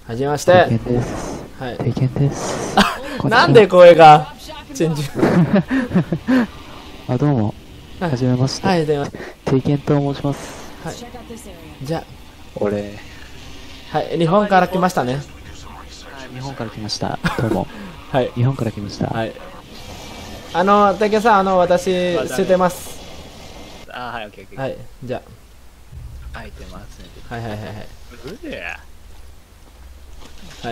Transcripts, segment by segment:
はじめまして。 経験です。 はい。 経験です。 なんで声がチェンジあ、どうも。はじめまして。 はい、電話。 経験と申します。 はい。じゃ俺。 はい、日本から来ましたね。 日本から来ました。どうも。 はい。 日本から来ました。 はい。たけさん、私、知ってます。 あ、はい、オッケーオッケー。 はい、じゃあ。開いてますね。 はいはいはいはい。 うや。 はい。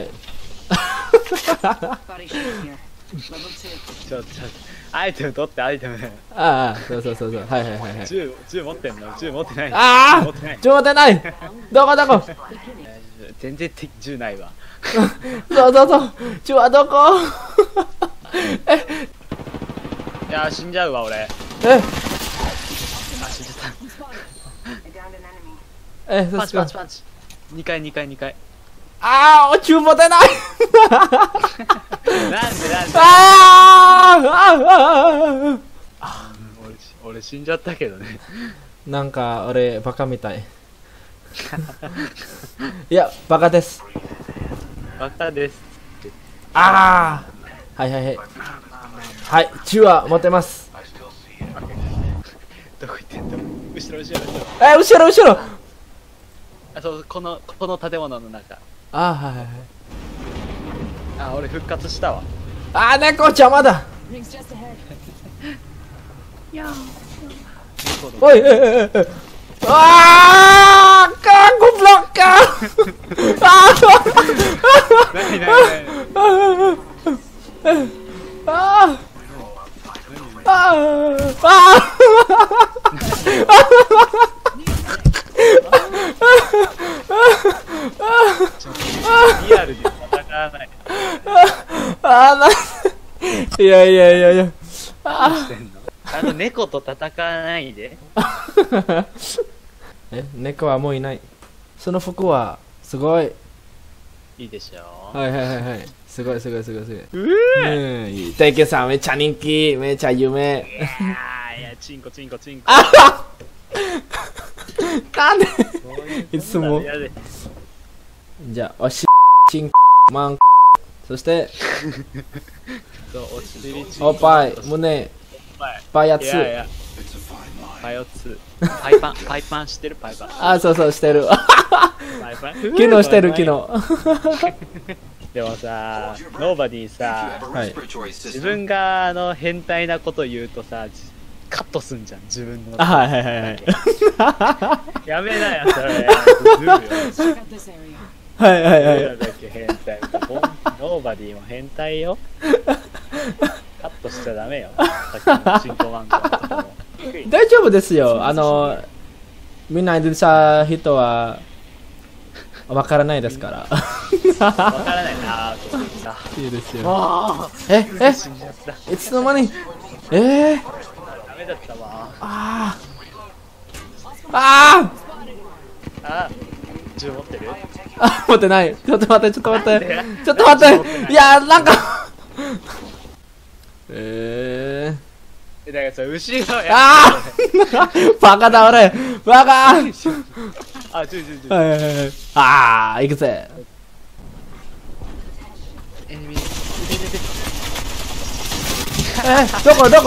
アイテム取ってアイテム。 ああ、そうそうそうそう。はいはいはいはい。 銃持ってんの？銃持ってない。 ああ、銃持ってない。どこどこ。 全然銃ないわ。 そうそうそう。銃はどこ？ いや死んじゃうわ俺。 あ、 死んじゃった。 そうパンチパンチ。2階。 ああ、銃持ってない。 なんで。俺死んじゃったけどね。 なんか俺バカみたい。いやバカです。 バカです。 ああ、はいはいはい。はい、銃は持ってます。 どこ行ってんの？後ろ。 後ろ。 あ、そう、この建物の中。 あー、はいはいはい。 あ、俺復活したわ。 あー、猫邪魔だ。おい、あー、ゴブロッカー。 リアルで戦わない。 いや。 猫と戦わないで。 猫はもういない。その服はすごい。 いいでしょ。 はい。すごい。大輝さんめっちゃ人気、めっちゃ有名。 いや、チンコ。 なんでいつも。じゃあ、おしチンマンそしておっぱい、胸、パイヤツ。 パイパンしてるパイパン。 あ、そうしてる。昨日してる昨日。 でもさ、ノーバディさ、 はい、 自分が変態なこと言うとさ、カットすんじゃん自分の。 はい。やめなよそれ。 はい。 だけ変態。ノーバディも変態よ。カットしちゃダメよ。さっきのチンコマンコのところ。 大丈夫ですよ。みんなでさ人はわからないですから。 わからないな。 いいですよ。いつの間に。ダメだったわ。銃持ってる？ 持ってない。ちょっと待って。いやなんか。 だからさ、後ろや。 バカだ俺。バカ。 銃。 行くぜ。どこ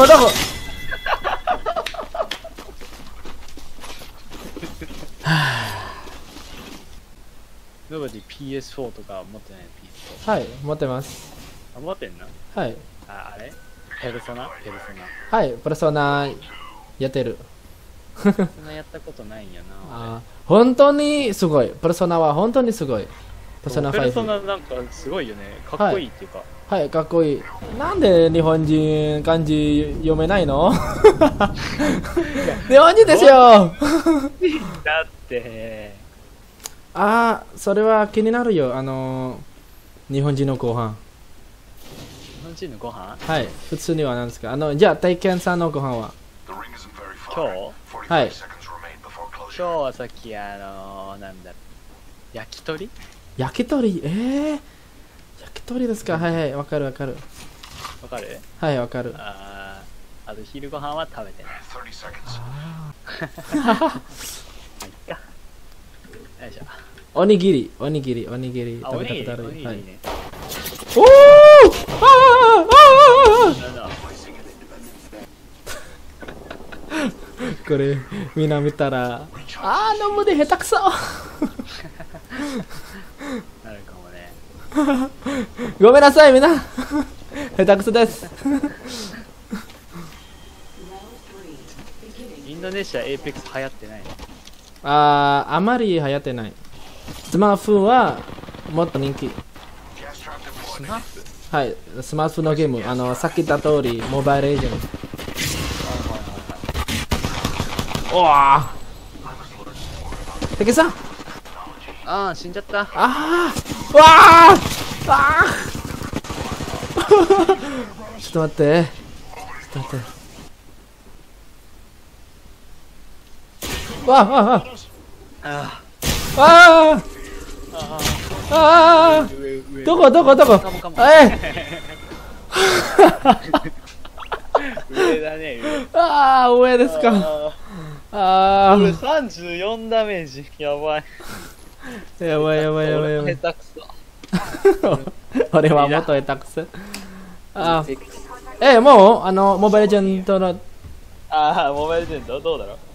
ノーバディ PS4 とか持ってない？ PS4 はい、持ってます。 持ってんの？ はい。 あれペルソナはい、ペルソナやってる。 ペルソナやったことないんやな。 本当にすごい。ペルソナは本当にすごい。ペルソナ5。 ペルソナなんかすごいよね。かっこいいっていうか。 はい、かっこいい。なんで日本人漢字読めないの？日本人ですよ。 だってそれは気になるよ。日本人のご飯。 日本人のご飯？ はい、普通には何ですか？じゃあ体験さんのご飯は？ 今日？ はい。 今日はさっきなんだろう、焼き鳥焼き鳥ですか？はい、わかる。 わかる？ はい、わかる。 あと昼ご飯は食べてない。いっか。よいしょ。 おにぎり、おにぎり、おにぎり。 あ、おにぎり、おにぎりはい。 ね。 おーあーなんだこれ、みんな見たら、飲むで下手くそなるかもね。 ごめんなさい、みんな。下手くそです。 インドネシアエイペックス流行ってないの？ あまり流行ってない。スマーフはもっと人気。 スマップ？ はい、スマーフのゲーム、さっき言った通り、モバイルエージェント。おわー敵さんああ、死んじゃった。 わーちょっと待って。わああどこカモカモ上だね、上。 上ですか。 これ34ダメージ。やばい。 やばい。 下手くそ。 俺はもっと下手くそ。もうモバイルエージェントのああ、モバイルジェントどうだろう。